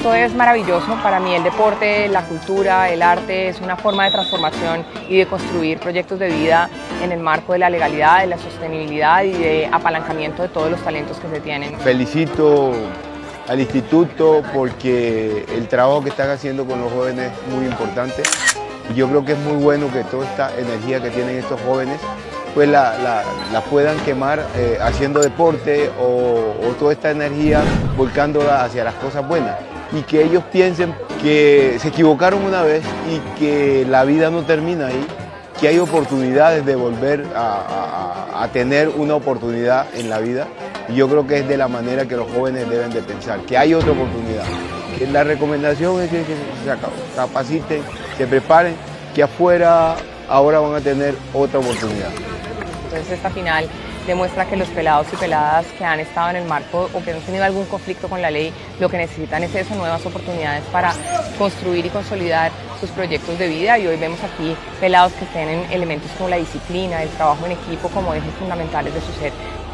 Esto es maravilloso. Para mí el deporte, la cultura, el arte es una forma de transformación y de construir proyectos de vida en el marco de la legalidad, de la sostenibilidad y de apalancamiento de todos los talentos que se tienen. Felicito al instituto porque el trabajo que están haciendo con los jóvenes es muy importante. Y yo creo que es muy bueno que toda esta energía que tienen estos jóvenes pues la puedan quemar haciendo deporte o toda esta energía volcándola hacia las cosas buenas. Y que ellos piensen que se equivocaron una vez y que la vida no termina ahí, que hay oportunidades de volver a tener una oportunidad en la vida. Y yo creo que es de la manera que los jóvenes deben de pensar, que hay otra oportunidad. Que la recomendación es que se capaciten, se preparen, que afuera ahora van a tener otra oportunidad. Entonces esta final demuestra que los pelados y peladas que han estado en el marco o que han tenido algún conflicto con la ley, lo que necesitan es eso, nuevas oportunidades para construir y consolidar sus proyectos de vida. Y hoy vemos aquí pelados que tienen elementos como la disciplina, el trabajo en equipo como ejes fundamentales de su ser.